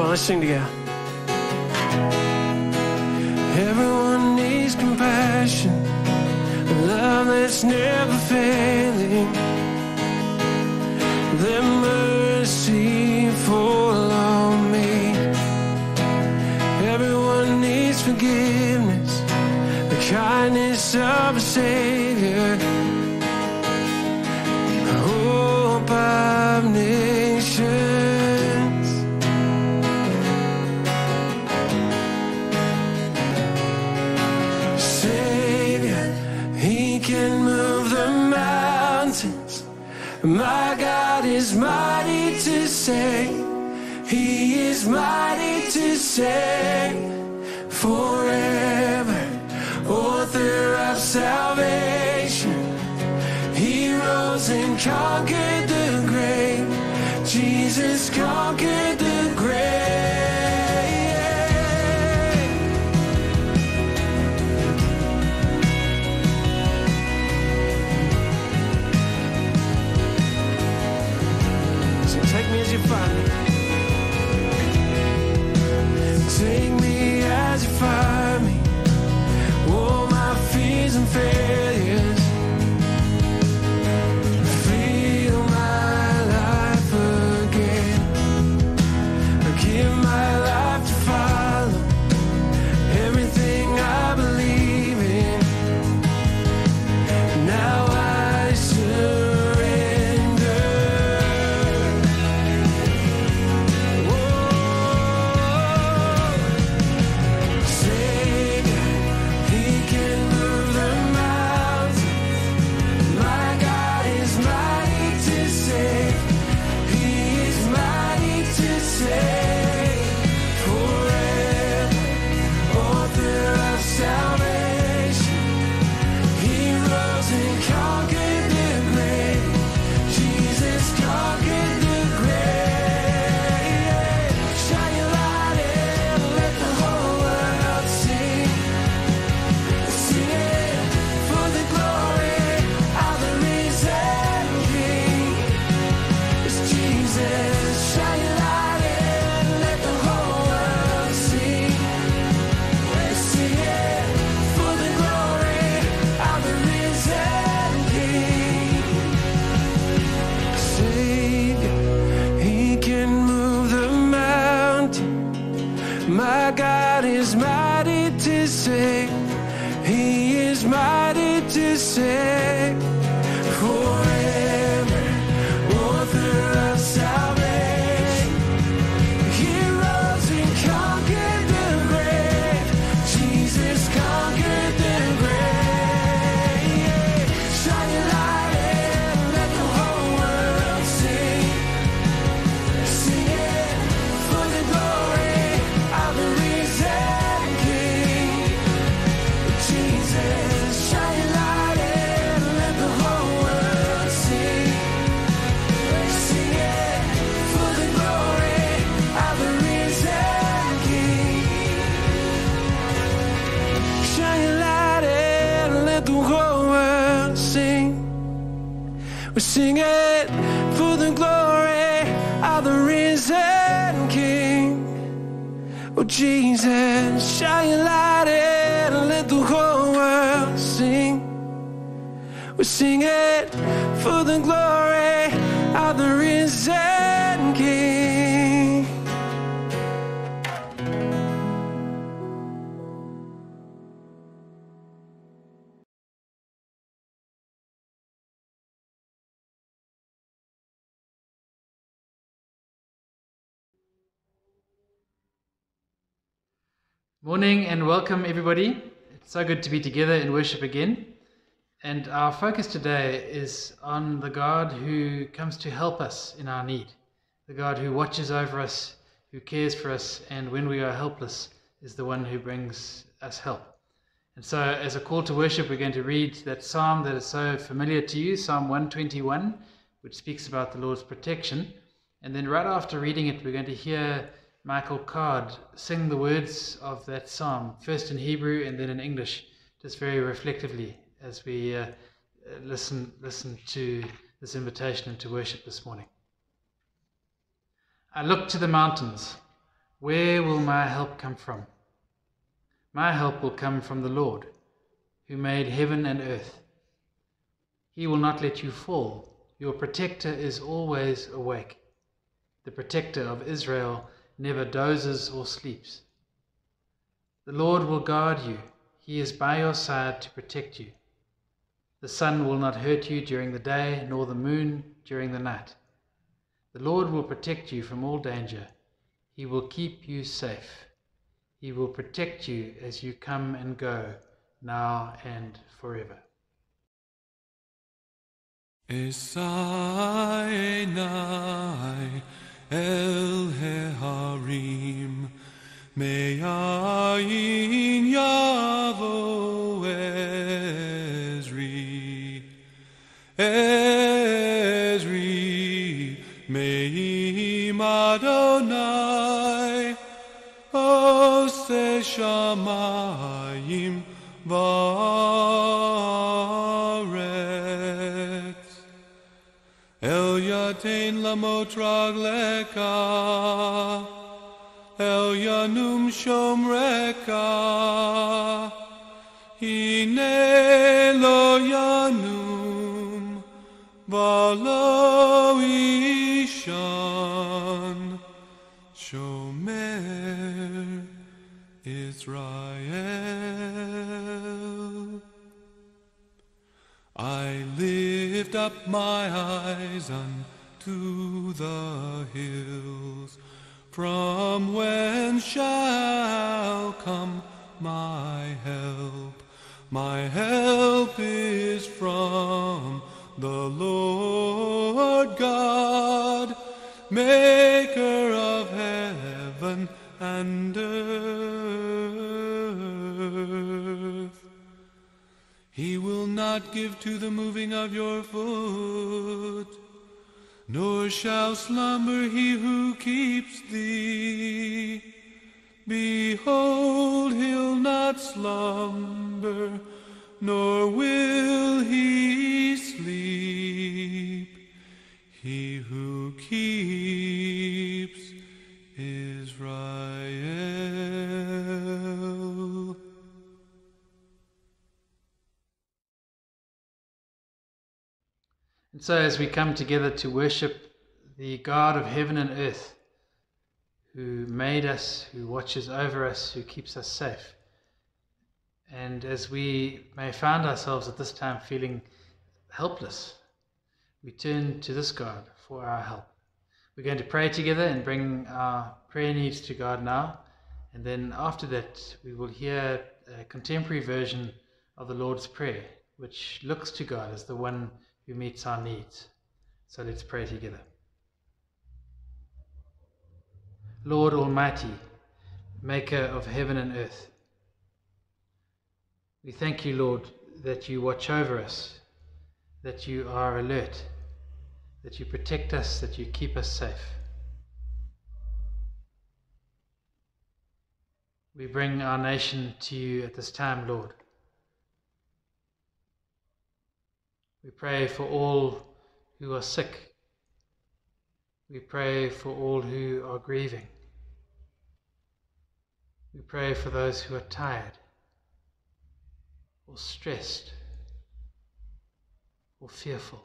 on, let's sing together. Everyone needs compassion, a love that's never failing. Let mercy fall on me. Everyone needs forgiveness, the kindness of a Savior, hope of nations. Savior, He can move the mountains. My God is mighty to save. He is mighty to save. Forever, author of salvation. He rose and conquered the grave. Jesus conquered the grave. So take me as you find me. Take me as you find me. All my fears and failures. Feel my life again. I give my life to follow everything I believe in. Now I surrender. Savior, He can move the mountains. My God is mighty to save. He is mighty to save. Forever, author of salvation. He rose and conquered the grave. Jesus conquered the grave. Shine your light and let the whole world sing. Sing it for the glory of the risen King. It's Jesus. Shine your light and let the whole world sing. Sing it for the glory of the risen King. Savior, He can move the mountain. My God is mighty to save. He is mighty to save. Forever, author of salvation. He rose and conquered the grave. Jesus conquered the grave. Shine your light and let the whole world sing. Sing it for the glory of the risen King. Jesus, shine your light and let the whole world sing. Sing it for the glory of the risen King. Shine your light and let the whole world sing. We sing it for the glory of the risen King. Oh Jesus, shine your light and let the whole world sing. We sing it for the glory of the risen King. Morning and welcome everybody. It's so good to be together in worship again. And our focus today is on the God who comes to help us in our need. The God who watches over us, who cares for us, and when we are helpless is the one who brings us help. And so as a call to worship, we're going to read that psalm that is so familiar to you, Psalm 121, which speaks about the Lord's protection. And then right after reading it, we're going to hear Michael Card sing the words of that psalm, first in Hebrew and then in English, just very reflectively as we listen to this invitation into worship this morning. I look to the mountains. Where will my help come from? My help will come from the Lord, who made heaven and earth. He will not let you fall. Your protector is always awake. The protector of Israel never dozes or sleeps. The Lord will guard you. He is by your side to protect you. The sun will not hurt you during the day, nor the moon during the night. The Lord will protect you from all danger. He will keep you safe. He will protect you as you come and go, now and forever. Esaenai el heharim me'ayin yavo Ezri me'im Adonai ose shamayim va'aretz El yatein lamot ragleka El yanum shomreka Hine lo yanum v'lo ishan Shomer Israel. I lift up my eyes unto the hills, from whence shall come my help? My help is from the Lord God, maker of heaven and earth. He will not give to the moving of your foot, nor shall slumber he who keeps thee. Behold, he'll not slumber, nor will he sleep. He who keeps Israel. And so as we come together to worship the God of heaven and earth, who made us, who watches over us, who keeps us safe, and as we may find ourselves at this time feeling helpless, we turn to this God for our help. We're going to pray together and bring our prayer needs to God now, and then after that we will hear a contemporary version of the Lord's Prayer, which looks to God as the one who meets our needs. So let's pray together. Lord Almighty, maker of heaven and earth, we thank you, Lord, that you watch over us, that you are alert, that you protect us, that you keep us safe. We bring our nation to you at this time, Lord. We pray for all who are sick. We pray for all who are grieving. We pray for those who are tired, or stressed, or fearful.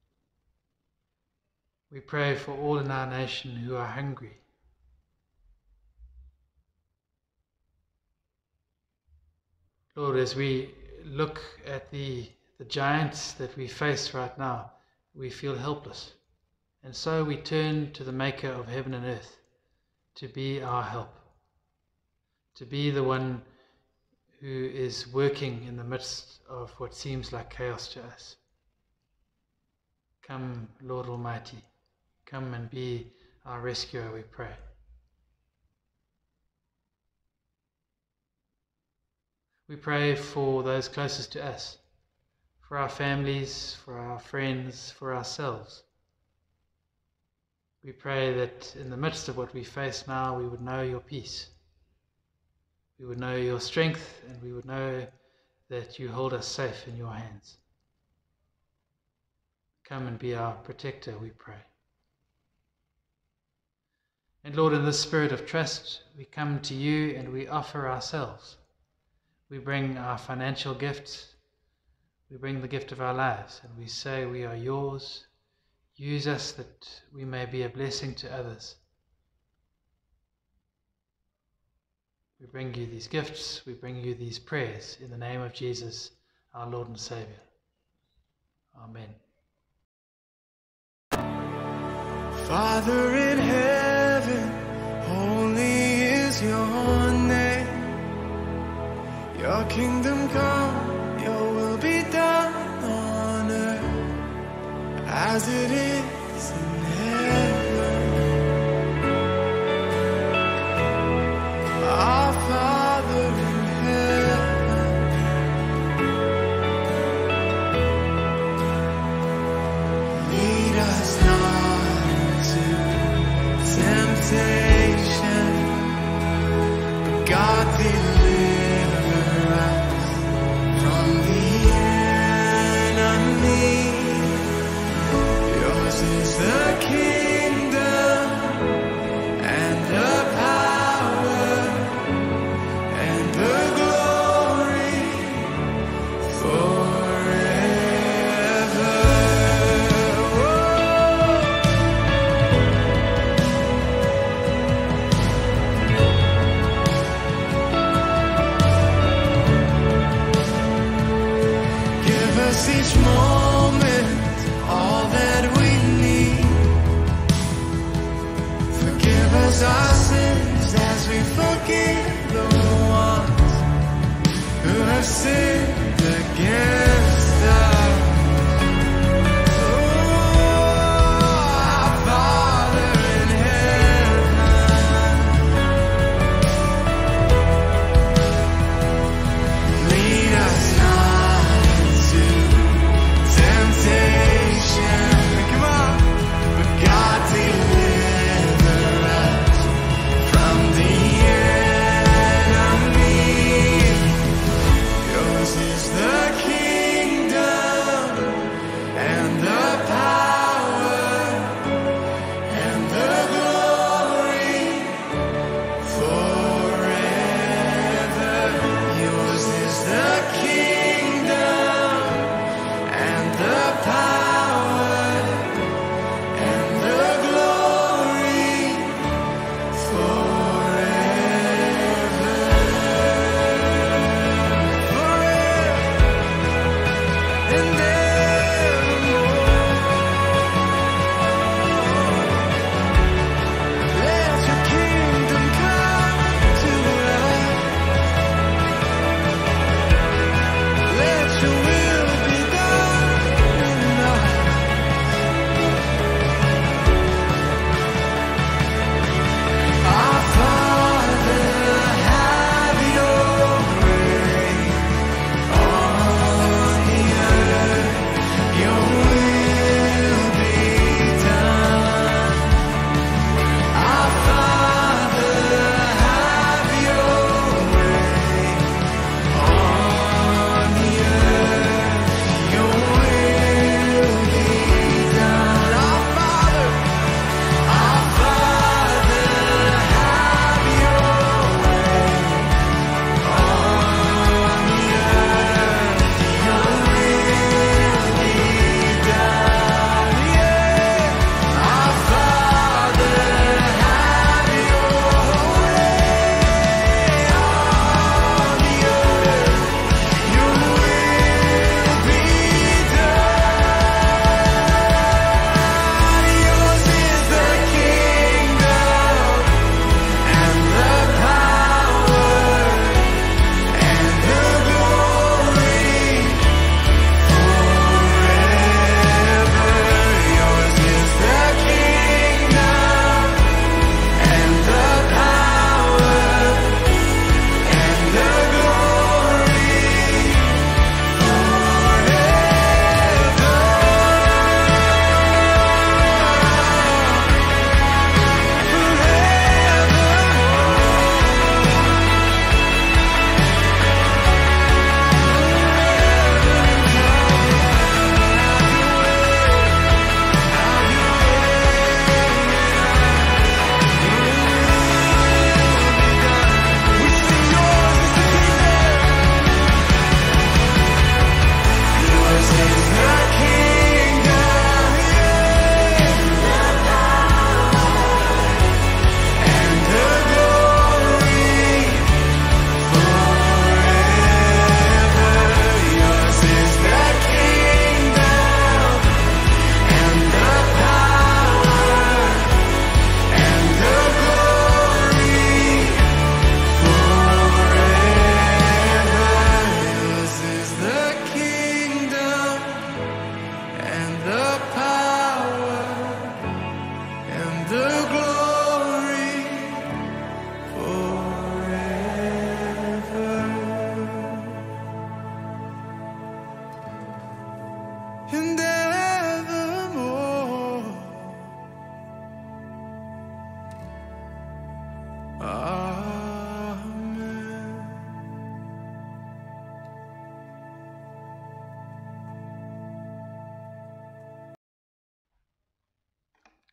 We pray for all in our nation who are hungry. Lord, as we look at the giants that we face right now, we feel helpless. And so we turn to the maker of heaven and earth to be our help, to be the one who is working in the midst of what seems like chaos to us. Come, Lord Almighty, come and be our rescuer, we pray. We pray for those closest to us, for our families, for our friends, for ourselves. We pray that in the midst of what we face now, we would know your peace. We would know your strength, and we would know that you hold us safe in your hands. Come and be our protector, we pray. And Lord, in this spirit of trust, we come to you and we offer ourselves. We bring our financial gifts. We bring the gift of our lives, and we say we are yours. Use us that we may be a blessing to others. We bring you these gifts. We bring you these prayers in the name of Jesus, our Lord and Savior. Amen. Father in heaven, holy is your name. Your kingdom come, your will be done on earth as it is in heaven. Our Father in heaven, lead us not into temptation, but God deliver us from the enemy. Yours is the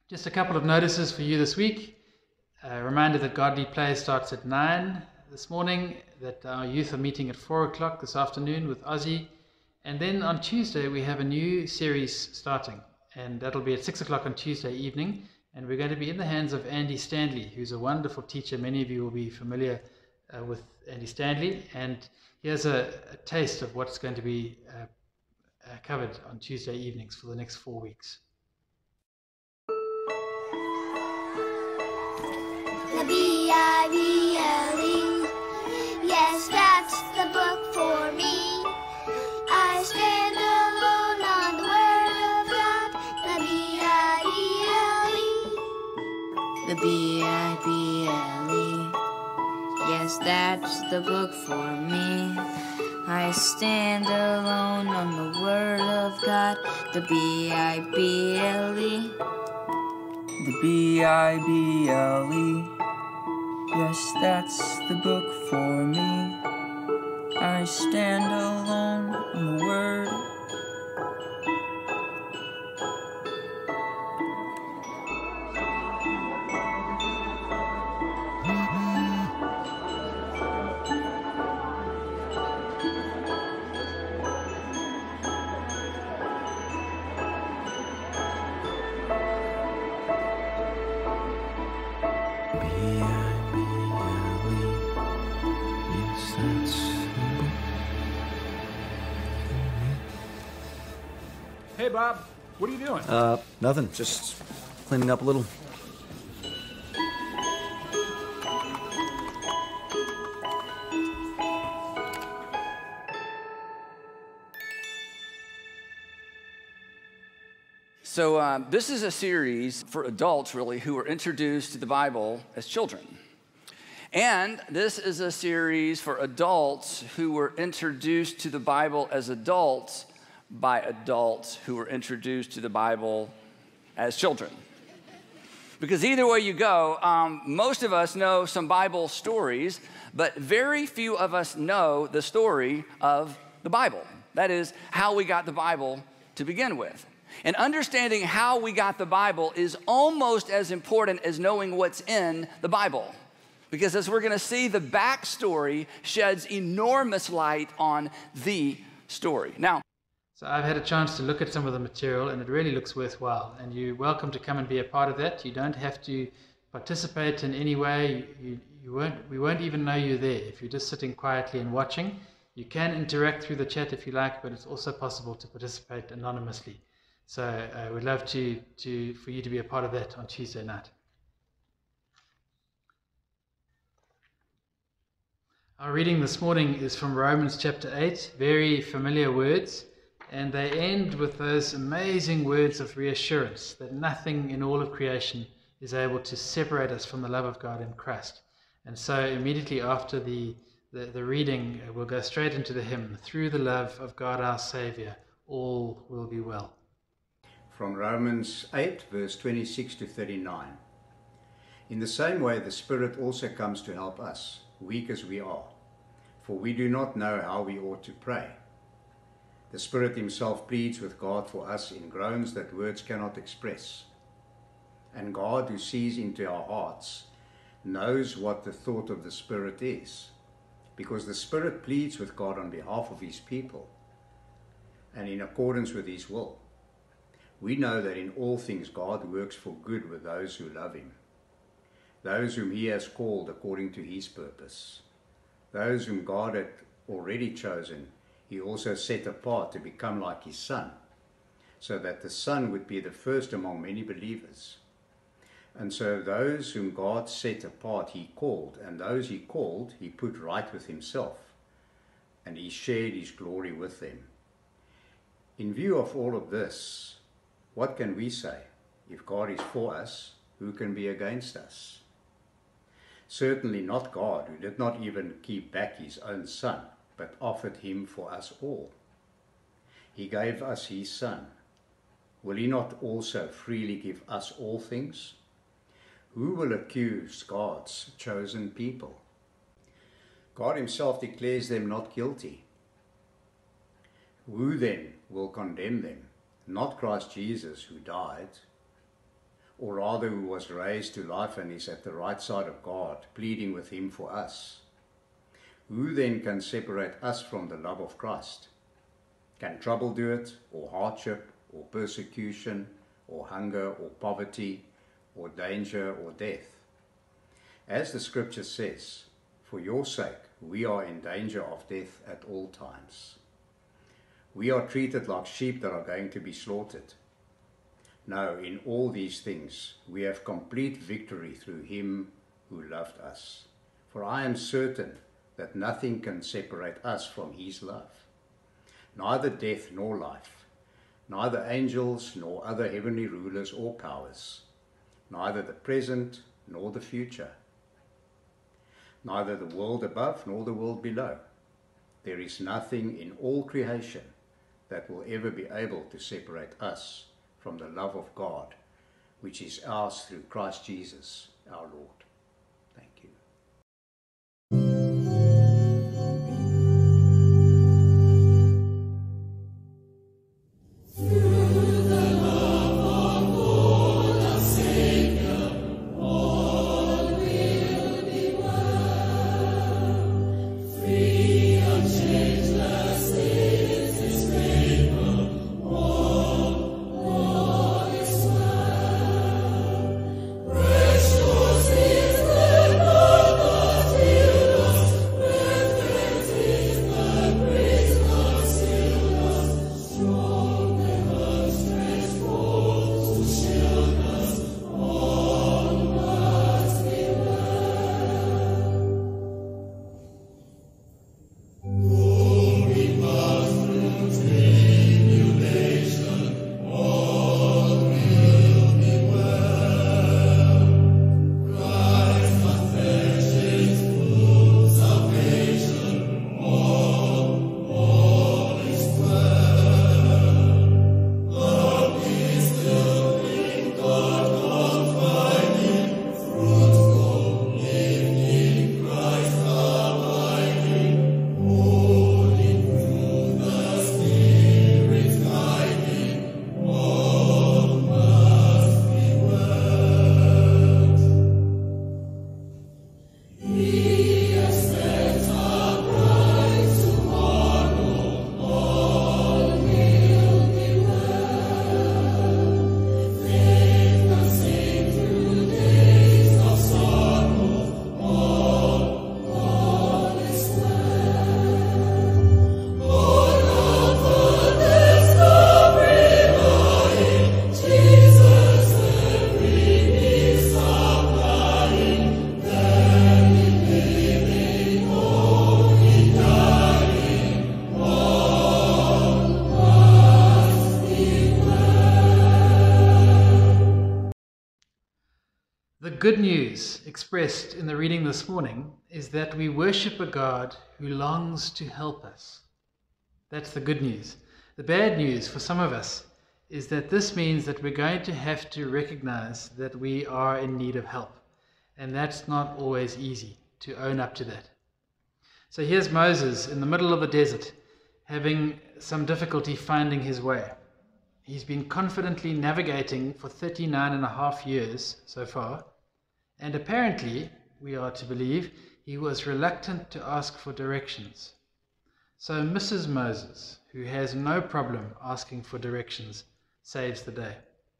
Just a couple of notices for you this week. A reminder that Godly Play starts at 9 this morning, that our youth are meeting at 4 o'clock this afternoon with Ozzy. And then on Tuesday, we have a new series starting, and that'll be at 6 o'clock on Tuesday evening. And we're going to be in the hands of Andy Stanley, who's a wonderful teacher. Many of you will be familiar with Andy Stanley. And here's a taste of what's going to be covered on Tuesday evenings for the next 4 weeks. The Bible, yes, that's the book for me. I stand alone on the Word of God. The Bible, yes, that's the book for me. I stand alone on the Word of God. The Bible. The Bible, yes, that's the book for me. I stand alone on the Word. Hey, Bob. What are you doing? Nothing. Just cleaning up a little. So this is a series for adults, really, who were introduced to the Bible as children. And this is a series for adults who were introduced to the Bible as adults by adults who were introduced to the Bible as children. Because either way you go, most of us know some Bible stories, but very few of us know the story of the Bible. That is, how we got the Bible to begin with. And understanding how we got the Bible is almost as important as knowing what's in the Bible. Because as we're going to see, the backstory sheds enormous light on the story. Now, So I've had a chance to look at some of the material, and it really looks worthwhile. And you're welcome to come and be a part of that. You don't have to participate in any way. We won't even know you're there if you're just sitting quietly and watching. You can interact through the chat if you like, but it's also possible to participate anonymously. So we'd love for you to be a part of that on Tuesday night. Our reading this morning is from Romans chapter 8, very familiar words. And they end with those amazing words of reassurance that nothing in all of creation is able to separate us from the love of God in Christ. And so immediately after the reading, we'll go straight into the hymn, Through the Love of God our Saviour, all will be well. From Romans 8, verse 26 to 39. In the same way, the Spirit also comes to help us, weak as we are, for we do not know how we ought to pray. The Spirit himself pleads with God for us in groans that words cannot express. And God, who sees into our hearts, knows what the thought of the Spirit is, because the Spirit pleads with God on behalf of his people, and in accordance with his will. We know that in all things God works for good with those who love him, those whom he has called according to his purpose. Those whom God had already chosen, he also set apart to become like his Son, so that the Son would be the first among many believers. And so those whom God set apart he called, and those he called he put right with himself, and he shared his glory with them. In view of all of this, what can we say? If God is for us, who can be against us? Certainly not God, who did not even keep back his own Son, but offered him for us all. He gave us his Son. Will he not also freely give us all things? Who will accuse God's chosen people? God himself declares them not guilty. Who then will condemn them? Not Christ Jesus, who died, or rather who was raised to life and is at the right side of God, pleading with him for us. Who then can separate us from the love of Christ? Can trouble do it, or hardship, or persecution, or hunger, or poverty, or danger, or death? As the scripture says, for your sake we are in danger of death at all times. We are treated like sheep that are going to be slaughtered. No, in all these things we have complete victory through him who loved us. For I am certain that nothing can separate us from his love. Neither death nor life, neither angels nor other heavenly rulers or powers, neither the present nor the future, neither the world above nor the world below. There is nothing in all creation that will ever be able to separate us from the love of God, which is ours through Christ Jesus our Lord. Thank you. The good news expressed in the reading this morning is that we worship a God who longs to help us. That's the good news. The bad news for some of us is that this means that we're going to have to recognize that we are in need of help. And that's not always easy to own up to that. So here's Moses in the middle of the desert, having some difficulty finding his way. He's been confidently navigating for 39.5 years so far, and apparently, we are to believe, he was reluctant to ask for directions. So Mrs. Moses, who has no problem asking for directions, saves the day.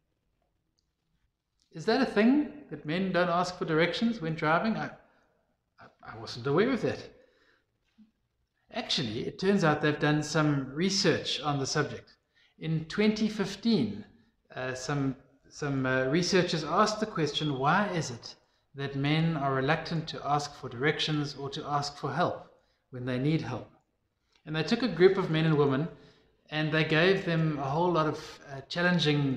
Is that a thing, that men don't ask for directions when driving? I wasn't aware of that. Actually, it turns out they've done some research on the subject. In 2015, some researchers asked the question, why is it that men are reluctant to ask for directions or to ask for help when they need help? And they took a group of men and women and they gave them a whole lot of challenges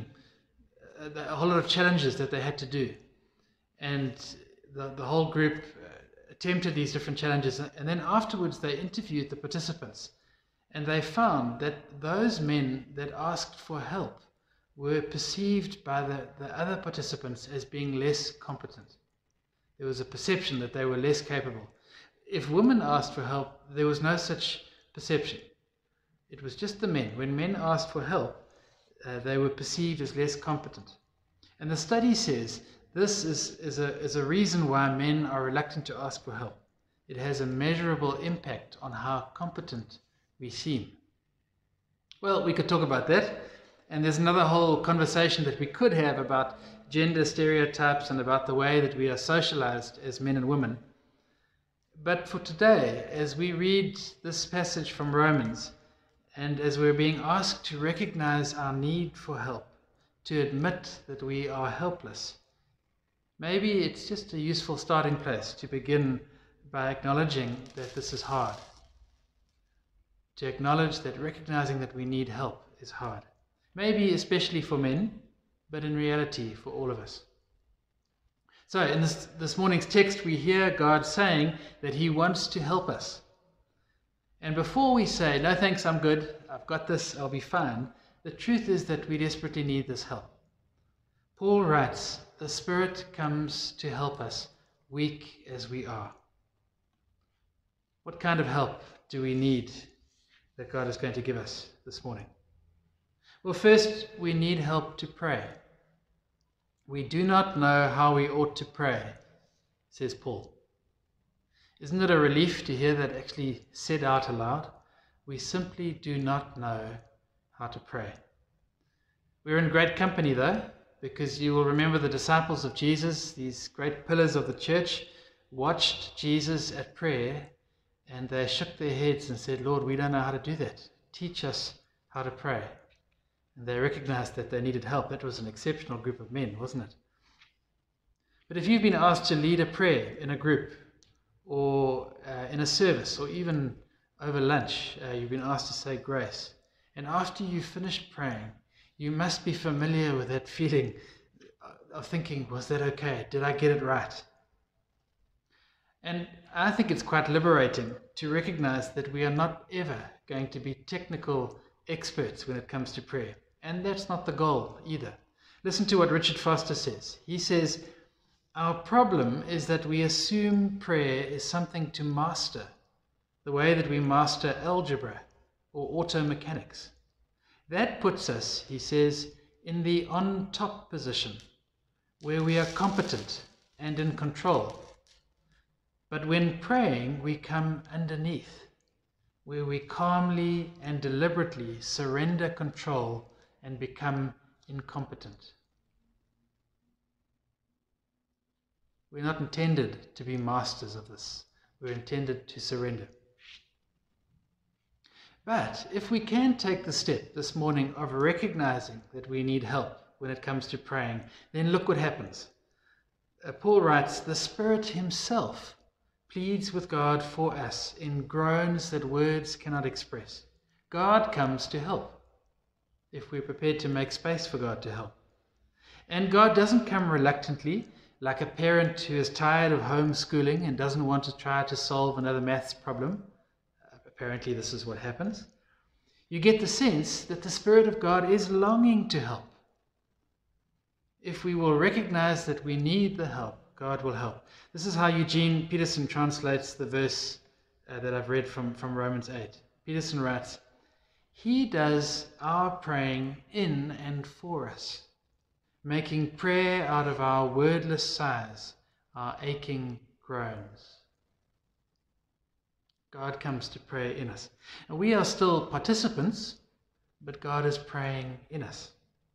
that they had to do. And the whole group attempted these different challenges, and then afterwards they interviewed the participants, and they found that those men that asked for help were perceived by the other participants as being less competent. There was a perception that they were less capable. If women asked for help, there was no such perception. It was just the men. When men asked for help, they were perceived as less competent. And the study says this is a reason why men are reluctant to ask for help. It has a measurable impact on how competent we seem. Well, we could talk about that, and there's another whole conversation that we could have about gender stereotypes and about the way that we are socialized as men and women. But for today, as we read this passage from Romans, and as we're being asked to recognize our need for help, to admit that we are helpless, maybe it's just a useful starting place to begin by acknowledging that this is hard. To acknowledge that recognizing that we need help is hard. Maybe especially for men, but in reality for all of us. So in this morning's text, we hear God saying that he wants to help us. And before we say, no thanks, I'm good, I've got this, I'll be fine, the truth is that we desperately need this help. Paul writes, the Spirit comes to help us, weak as we are. What kind of help do we need that God is going to give us this morning? Well, first, we need help to pray. We do not know how we ought to pray, says Paul. Isn't it a relief to hear that actually said out aloud? We simply do not know how to pray. We're in great company, though, because you will remember the disciples of Jesus, these great pillars of the church, watched Jesus at prayer, and they shook their heads and said, Lord, we don't know how to do that. Teach us how to pray. And they recognized that they needed help. That was an exceptional group of men, wasn't it? But if you've been asked to lead a prayer in a group, or in a service, or even over lunch, you've been asked to say grace, and after you've finished praying, you must be familiar with that feeling of thinking, was that okay? Did I get it right? And I think it's quite liberating to recognize that we are not ever going to be technical experts when it comes to prayer. And that's not the goal either. Listen to what Richard Foster says. He says, our problem is that we assume prayer is something to master, the way that we master algebra or auto mechanics. That puts us, he says, in the on-top position, where we are competent and in control. But when praying, we come underneath, where we calmly and deliberately surrender control and become incompetent. We're not intended to be masters of this. We're intended to surrender. But if we can take the step this morning of recognizing that we need help when it comes to praying, then look what happens. Paul writes, the Spirit himself pleads with God for us in groans that words cannot express. God comes to help if we're prepared to make space for God to help. And God doesn't come reluctantly, like a parent who is tired of homeschooling and doesn't want to try to solve another maths problem. Apparently this is what happens. You get the sense that the Spirit of God is longing to help. If we will recognize that we need the help, God will help. This is how Eugene Peterson translates the verse that I've read from Romans 8. Peterson writes, he does our praying in and for us, making prayer out of our wordless sighs, our aching groans. God comes to pray in us. And we are still participants, but God is praying in us.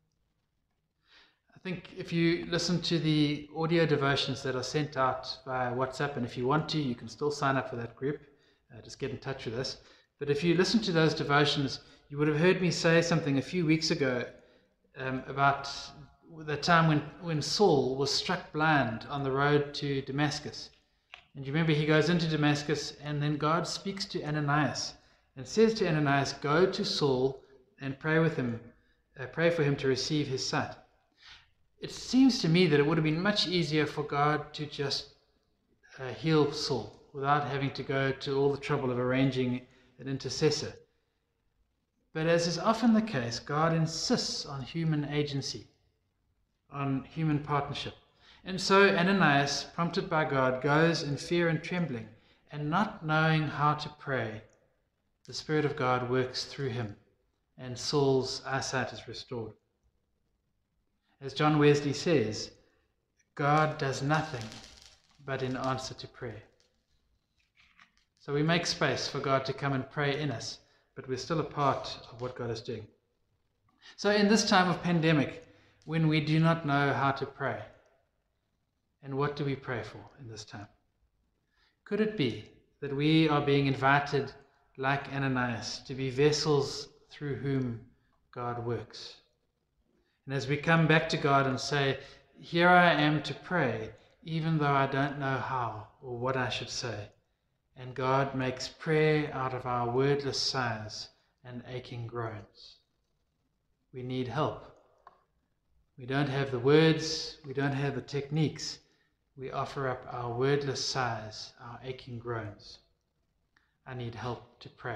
I think if you listen to the audio devotions that are sent out via WhatsApp, and if you want to, you can still sign up for that group. Just get in touch with us. But if you listen to those devotions, you would have heard me say something a few weeks ago about the time when Saul was struck blind on the road to Damascus. And you remember he goes into Damascus, and then God speaks to Ananias and says to Ananias, go to Saul and pray with him, pray for him to receive his sight. It seems to me that it would have been much easier for God to just heal Saul without having to go to all the trouble of arranging an intercessor. But as is often the case, God insists on human agency, on human partnership. And so Ananias, prompted by God, goes in fear and trembling, and not knowing how to pray, the Spirit of God works through him, and Saul's eyesight is restored. As John Wesley says, God does nothing but in answer to prayer. So we make space for God to come and pray in us, but we're still a part of what God is doing. So in this time of pandemic, when we do not know how to pray, and what do we pray for in this time? Could it be that we are being invited, like Ananias, to be vessels through whom God works? And as we come back to God and say, here I am to pray, even though I don't know how or what I should say, and God makes prayer out of our wordless sighs and aching groans. We need help. We don't have the words, we don't have the techniques. We offer up our wordless sighs, our aching groans. I need help to pray.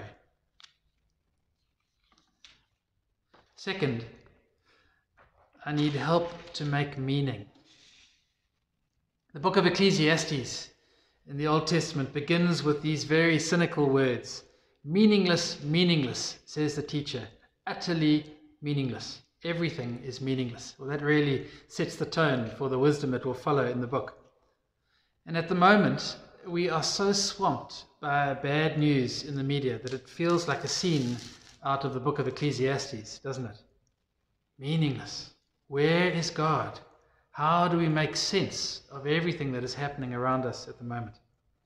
Second, I need help to make meaning. The book of Ecclesiastes in the Old Testament begins with these very cynical words. Meaningless, meaningless, says the teacher. Utterly meaningless. Everything is meaningless. Well, that really sets the tone for the wisdom that will follow in the book. And at the moment, we are so swamped by bad news in the media that it feels like a scene out of the book of Ecclesiastes, doesn't it? Meaningless. Where is God? How do we make sense of everything that is happening around us at the moment?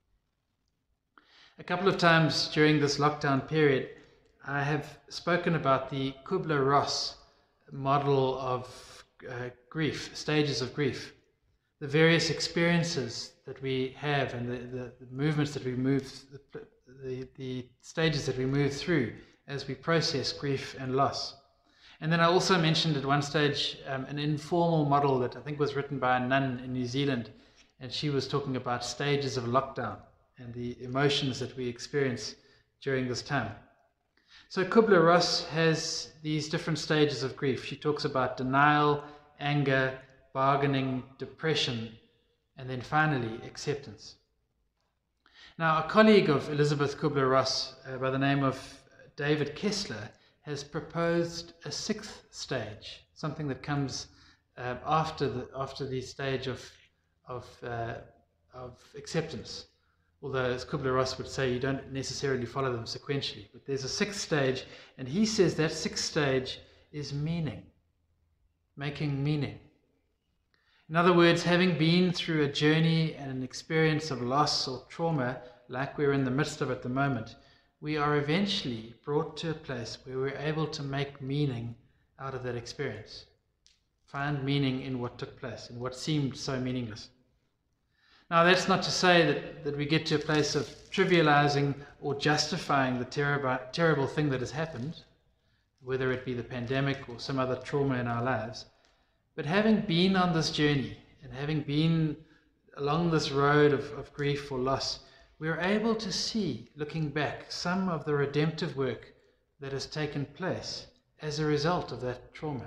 A couple of times during this lockdown period, I have spoken about the Kubler-Ross model of grief, stages of grief, the various experiences that we have and the movements that we move, the stages that we move through as we process grief and loss. And then I also mentioned at one stage an informal model that I think was written by a nun in New Zealand, and she was talking about stages of lockdown and the emotions that we experience during this time. So Kubler-Ross has these different stages of grief. She talks about denial, anger, bargaining, depression, and then finally acceptance. Now, a colleague of Elizabeth Kubler-Ross by the name of David Kessler has proposed a sixth stage, something that comes after the stage of acceptance. Although, as Kubler-Ross would say, you don't necessarily follow them sequentially. But there's a sixth stage, and he says that sixth stage is meaning, making meaning. In other words, having been through a journey and an experience of loss or trauma, like we're in the midst of at the moment, we are eventually brought to a place where we're able to make meaning out of that experience. Find meaning in what took place, in what seemed so meaningless. Now, that's not to say that we get to a place of trivializing or justifying the terrible thing that has happened, whether it be the pandemic or some other trauma in our lives. But having been on this journey and having been along this road of grief or loss, we're able to see, looking back, some of the redemptive work that has taken place as a result of that trauma.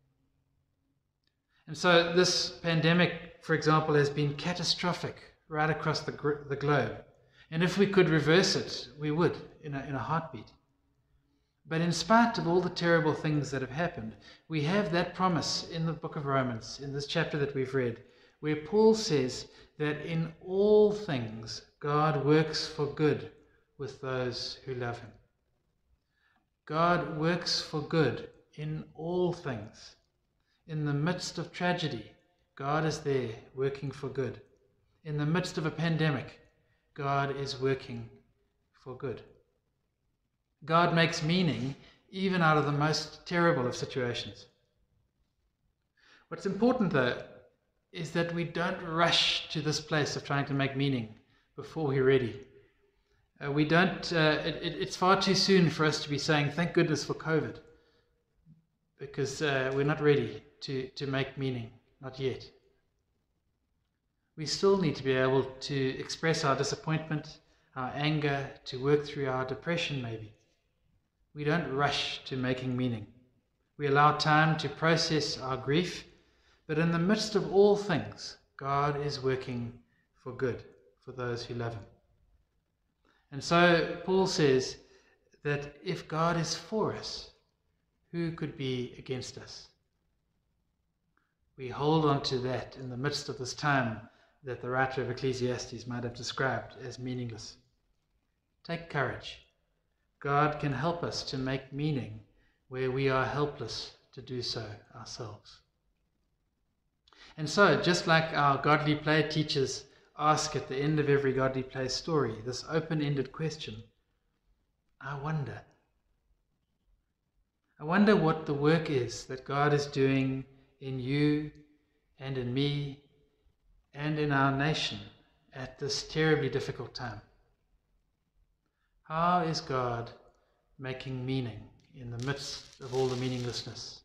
And so this pandemic, for example, has been catastrophic right across the globe. And if we could reverse it, we would in a heartbeat. But in spite of all the terrible things that have happened, we have that promise in the book of Romans, in this chapter that we've read, where Paul says that in all things God works for good with those who love him. God works for good in all things. In the midst of tragedy, God is there working for good. In the midst of a pandemic, God is working for good. God makes meaning even out of the most terrible of situations. What's important, though, is that we don't rush to this place of trying to make meaning before we're ready. It's far too soon for us to be saying, thank goodness for COVID, because we're not ready to make meaning, not yet. We still need to be able to express our disappointment, our anger, to work through our depression maybe. We don't rush to making meaning. We allow time to process our grief, but in the midst of all things, God is working for good for those who love him. And so Paul says that if God is for us, who could be against us? we hold on to that in the midst of this time that the writer of Ecclesiastes might have described as meaningless. Take courage. God can help us to make meaning where we are helpless to do so ourselves. And so, just like our godly play teachers ask at the end of every godly play story, this open-ended question, I wonder what the work is that God is doing in you and in me and in our nation at this terribly difficult time. How is God making meaning in the midst of all the meaninglessness?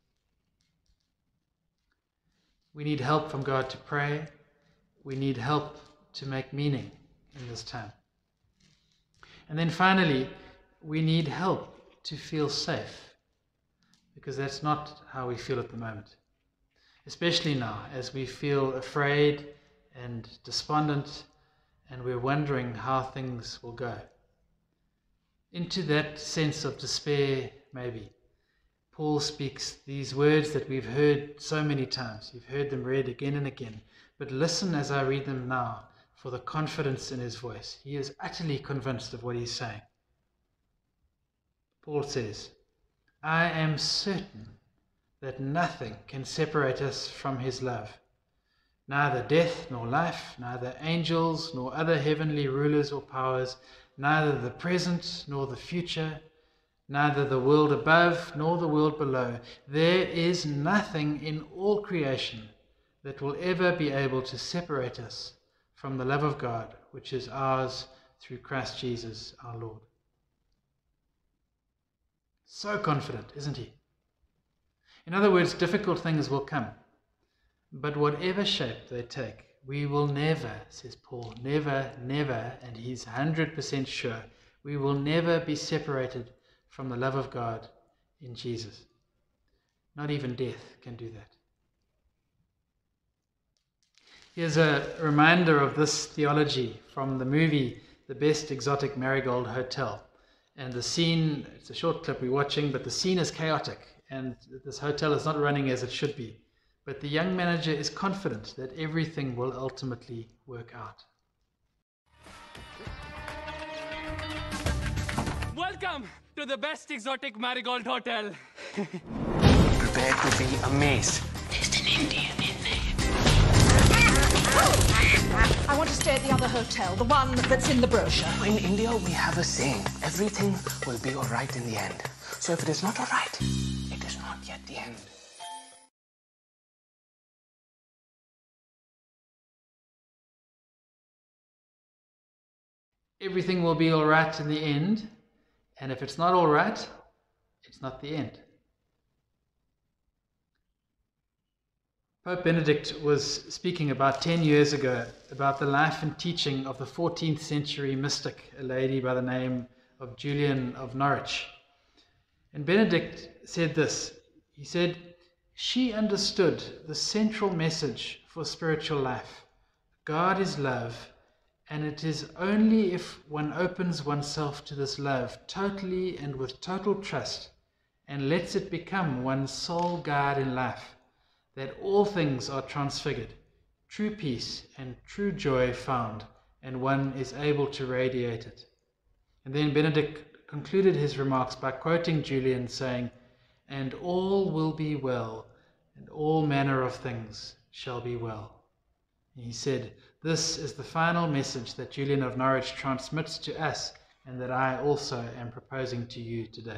We need help from God to pray. We need help to make meaning in this time. And then finally, we need help to feel safe, because that's not how we feel at the moment. Especially now, as we feel afraid and despondent, and we're wondering how things will go. Into that sense of despair, maybe, Paul speaks these words that we've heard so many times. You've heard them read again and again. But listen as I read them now for the confidence in his voice. He is utterly convinced of what he's saying. Paul says, I am certain that nothing can separate us from his love. Neither death nor life, neither angels nor other heavenly rulers or powers, neither the present nor the future, neither the world above nor the world below. There is nothing in all creation that will ever be able to separate us from the love of God, which is ours through Christ Jesus our Lord. So confident, isn't he? In other words, difficult things will come, but whatever shape they take, we will never, says Paul, never, and he's 100% sure, we will never be separated from the love of God in Jesus. Not even death can do that. Here's a reminder of this theology from the movie The Best Exotic Marigold Hotel. And the scene, it's a short clip we're watching, but the scene is chaotic and this hotel is not running as it should be. But the young manager is confident that everything will ultimately work out. Welcome to the Best Exotic Marigold Hotel. Prepare to be amazed. There's an Indian in there. I want to stay at the other hotel, the one that's in the brochure. In India, we have a saying, everything will be all right in the end. So if it is not all right, it is not yet the end. Everything will be all right in the end, and if it's not all right, it's not the end. Pope Benedict was speaking about 10 years ago about the life and teaching of the 14th century mystic, a lady by the name of Julian of Norwich. And Benedict said this. He said, she understood the central message for spiritual life. God is love, and it is only if one opens oneself to this love totally and with total trust and lets it become one's sole guide in life, that all things are transfigured, true peace and true joy found, and one is able to radiate it. And then Benedict concluded his remarks by quoting Julian, saying, and all will be well, and all manner of things shall be well. And he said, this is the final message that Julian of Norwich transmits to us, and that I also am proposing to you today.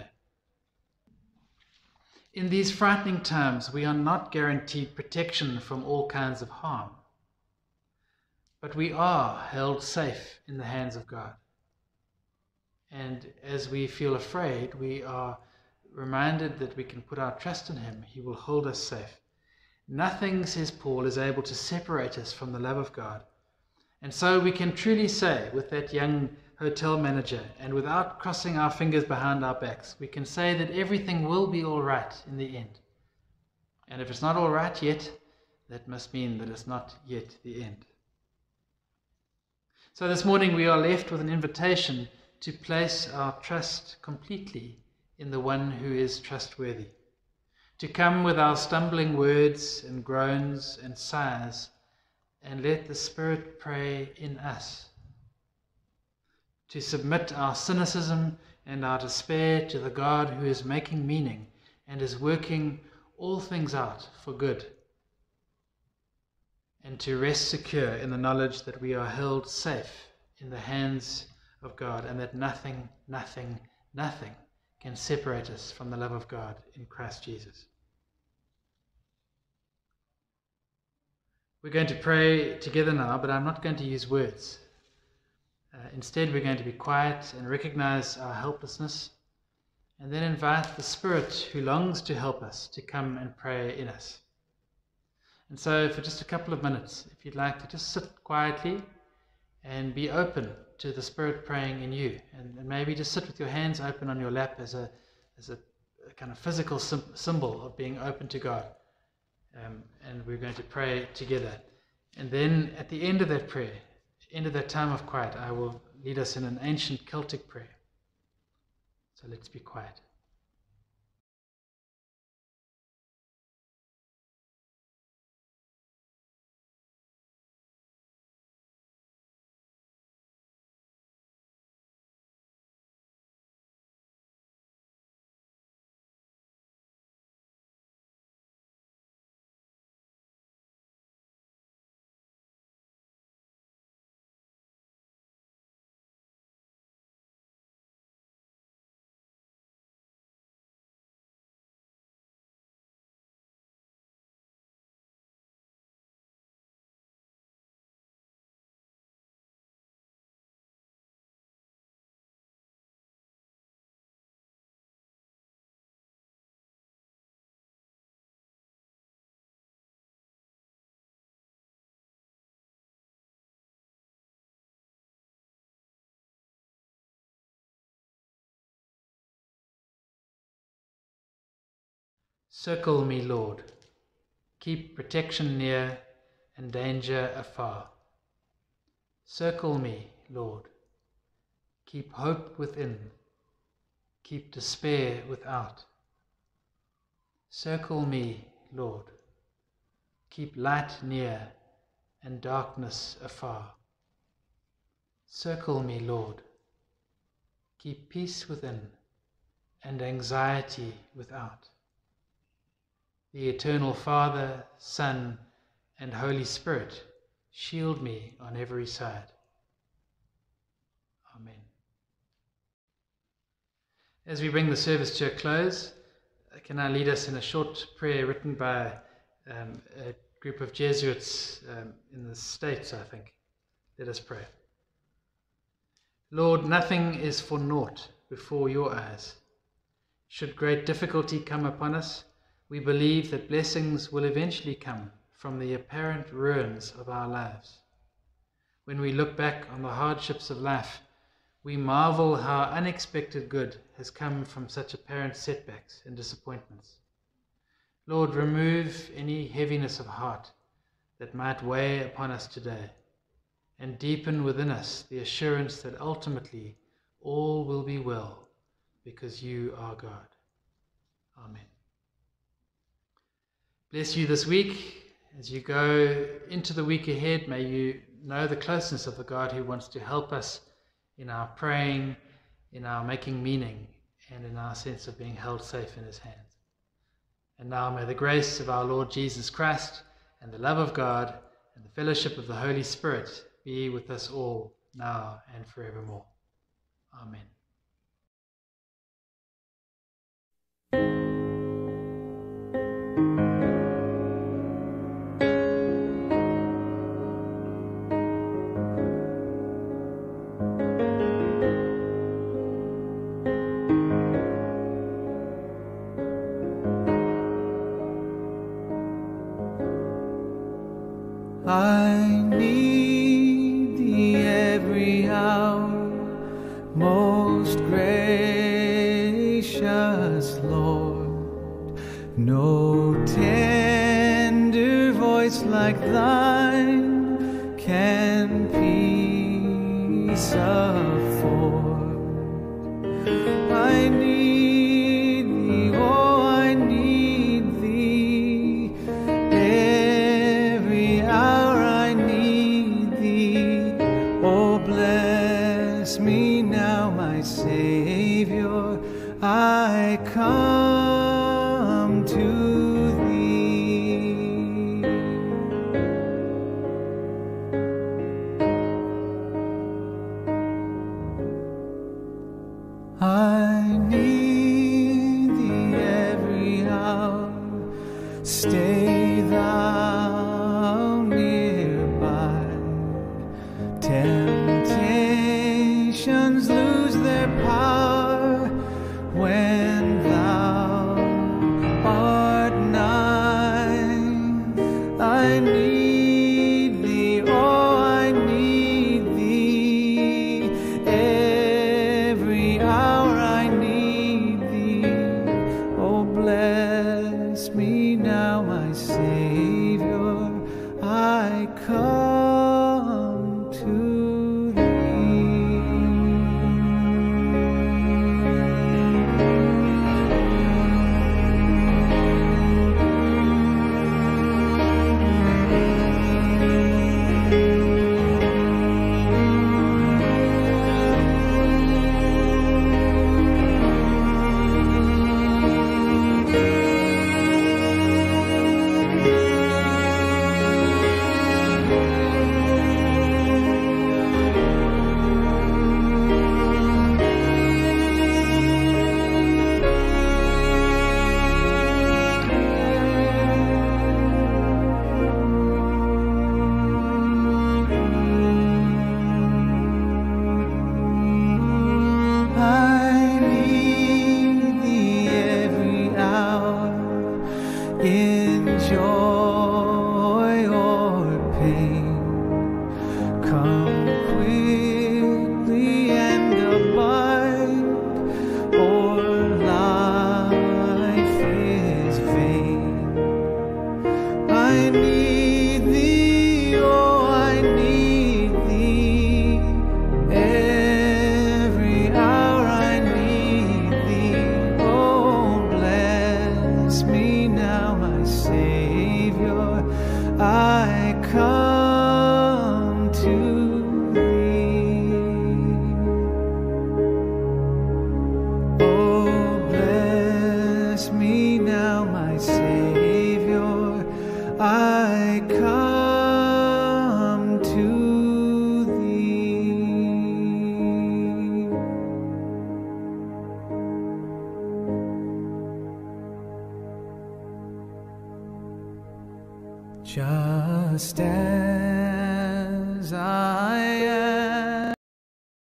In these frightening times, we are not guaranteed protection from all kinds of harm, but we are held safe in the hands of God. And as we feel afraid, we are reminded that we can put our trust in him. He will hold us safe. Nothing, says Paul, is able to separate us from the love of God. And so we can truly say with that young hotel manager, and without crossing our fingers behind our backs, we can say that everything will be all right in the end. And if it's not all right yet, that must mean that it's not yet the end. So this morning we are left with an invitation to place our trust completely in the one who is trustworthy, to come with our stumbling words and groans and sighs, and let the Spirit pray in us, to submit our cynicism and our despair to the God who is making meaning and is working all things out for good, and to rest secure in the knowledge that we are held safe in the hands of God, and that nothing can separate us from the love of God in Christ Jesus. We're going to pray together now, but I'm not going to use words. Instead, we're going to be quiet and recognize our helplessness, and then invite the Spirit who longs to help us to come and pray in us. And so for just a couple of minutes, if you'd like to just sit quietly and be open to the Spirit praying in you, and maybe just sit with your hands open on your lap as a kind of physical symbol of being open to God. And we're going to pray together. And then at the end of that prayer, end of that time of quiet, I will lead us in an ancient Celtic prayer. So let's be quiet. Circle me, Lord. Keep protection near and danger afar. Circle me, Lord. Keep hope within. Keep despair without. Circle me, Lord. Keep light near and darkness afar. Circle me, Lord. Keep peace within and anxiety without. The Eternal Father, Son, and Holy Spirit, shield me on every side. Amen. As we bring the service to a close, can I lead us in a short prayer written by a group of Jesuits in the States, I think. Let us pray. Lord, nothing is for naught before your eyes. Should great difficulty come upon us, we believe that blessings will eventually come from the apparent ruins of our lives. When we look back on the hardships of life, we marvel how unexpected good has come from such apparent setbacks and disappointments. Lord, remove any heaviness of heart that might weigh upon us today, and deepen within us the assurance that ultimately all will be well, because you are God. Amen. Bless you this week. As you go into the week ahead, may you know the closeness of the God who wants to help us in our praying, in our making meaning, and in our sense of being held safe in his hands. And now may the grace of our Lord Jesus Christ and the love of God and the fellowship of the Holy Spirit be with us all now and forevermore. Amen. I need thee every hour, most gracious Lord. No tender voice like thine can peace afford. I need thee, oh, I need I come to I need thee every hour. Stay thou nearby. Temptations lose their power when thou art nigh. I need thee, oh, I need thee. Every hour I need thee. Oh, bless me now, my Savior. I come to I need thee every hour, in joy or pain. Come quickly and abide, or life is vain. I need thee, oh, I need thee. Every hour I need thee. Oh, bless me now, my Savior. I come to thee. Oh, bless me now, my Savior. I come to thee. Just as